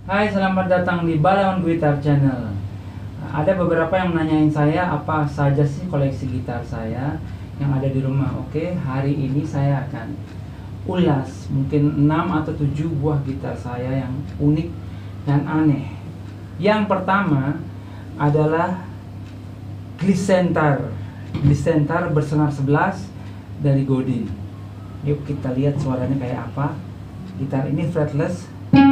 Hai, selamat datang di Balawan Gitar Channel. Ada beberapa yang menanyain saya apa saja sih koleksi gitar saya yang ada di rumah. Oke, hari ini saya akan ulas mungkin 6 atau 7 buah gitar saya yang unik dan aneh. Yang pertama adalah Glisentar bersenar 11 dari Godin. Yuk kita lihat suaranya kayak apa. Gitar ini fretless.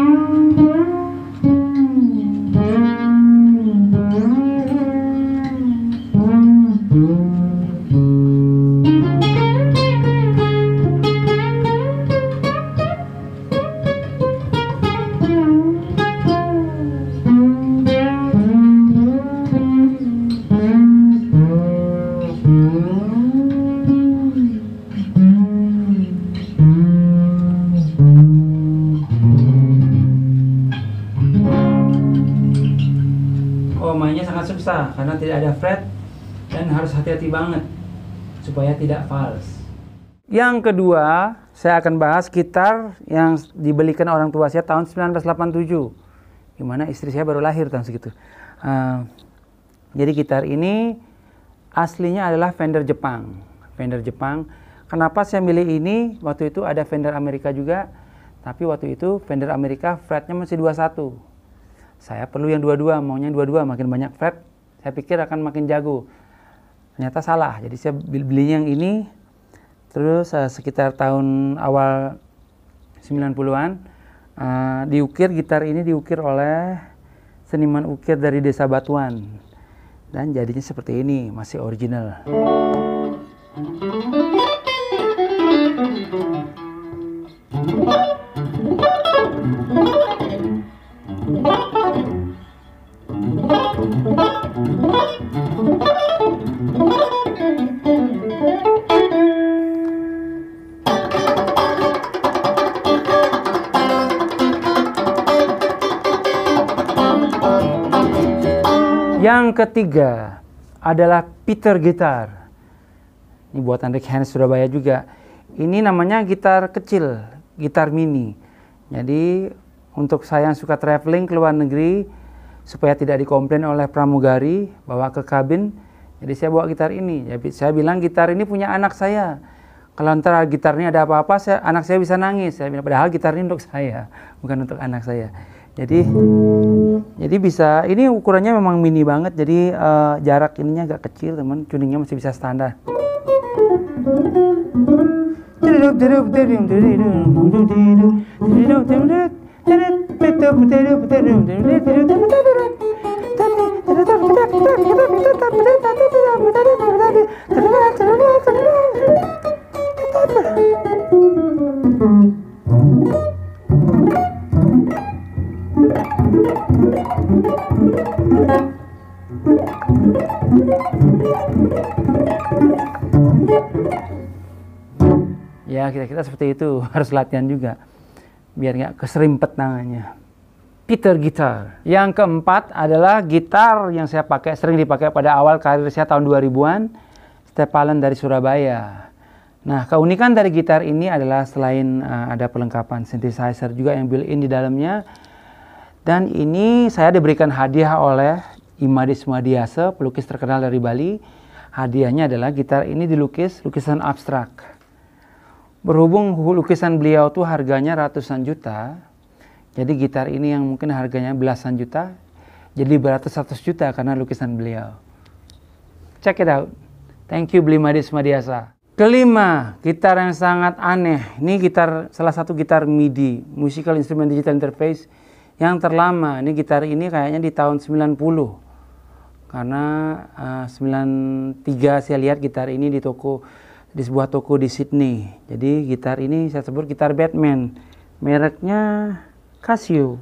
Mainnya sangat susah karena tidak ada fret dan harus hati-hati banget supaya tidak fals. Yang kedua, saya akan bahas gitar yang dibelikan orang tua saya tahun 1987. Gimana istri saya baru lahir tahun segitu. Jadi gitar ini aslinya adalah Fender Jepang. Kenapa saya milih ini? Waktu itu ada Fender Amerika juga, tapi waktu itu Fender Amerika fretnya masih 21. Saya perlu yang dua-dua, maunya dua-dua, makin banyak fret, saya pikir akan makin jago. Ternyata salah, jadi saya beli yang ini, terus sekitar tahun awal 90-an, gitar ini diukir oleh seniman ukir dari Desa Batuan. Dan jadinya seperti ini, masih original. Yang ketiga adalah Peter Gitar. Ini buatan Rick Haynes Surabaya juga. Ini namanya gitar kecil, gitar mini. Jadi untuk saya yang suka traveling ke luar negeri, supaya tidak dikomplain oleh pramugari, bawa ke kabin, jadi saya bawa gitar ini. Jadi saya bilang gitar ini punya anak saya. Kalau ntar gitarnya ada apa-apa, anak saya bisa nangis. Saya bilang, padahal gitar ini untuk saya, bukan untuk anak saya. Jadi bisa, ini ukurannya memang mini banget, jadi jarak ininya agak kecil teman, tuningnya masih bisa standar. Ya kira-kira seperti itu, harus latihan juga biar nggak keserimpet tangannya. Peter Gitar. Yang keempat adalah gitar yang saya pakai, sering dipakai pada awal karir saya tahun 2000-an, Stepalan dari Surabaya. Nah, keunikan dari gitar ini adalah selain ada pelengkapan synthesizer juga yang built-in di dalamnya, dan ini saya diberikan hadiah oleh Imadi Sumadiasa, pelukis terkenal dari Bali. Hadiahnya adalah gitar ini dilukis lukisan abstrak. Berhubung lukisan beliau tuh harganya ratusan juta, jadi gitar ini yang mungkin harganya belasan juta, jadi beratus-ratus juta karena lukisan beliau. Check it out. Thank you Imadi Sumadiasa. Kelima, gitar yang sangat aneh. Ini salah satu gitar MIDI, Musical Instrument Digital Interface, yang terlama. Ini gitar ini kayaknya di tahun 90. Karena 93 saya lihat gitar ini di sebuah toko di Sydney. Jadi gitar ini saya sebut gitar Batman. Mereknya Casio.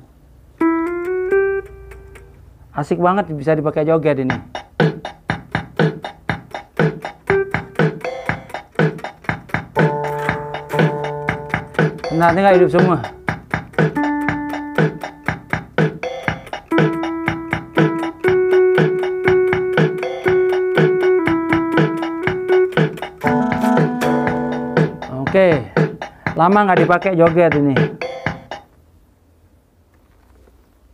Asik banget, bisa dipakai joget ini. Nah, tinggal hidup semua. Oke, lama nggak dipakai joget ini.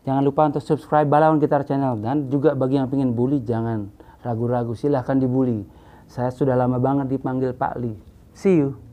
Jangan lupa untuk subscribe Balawan Gitar Channel. Dan juga bagi yang pengen bully, jangan ragu-ragu, silahkan dibully. Saya sudah lama banget dipanggil Pak Li. See you.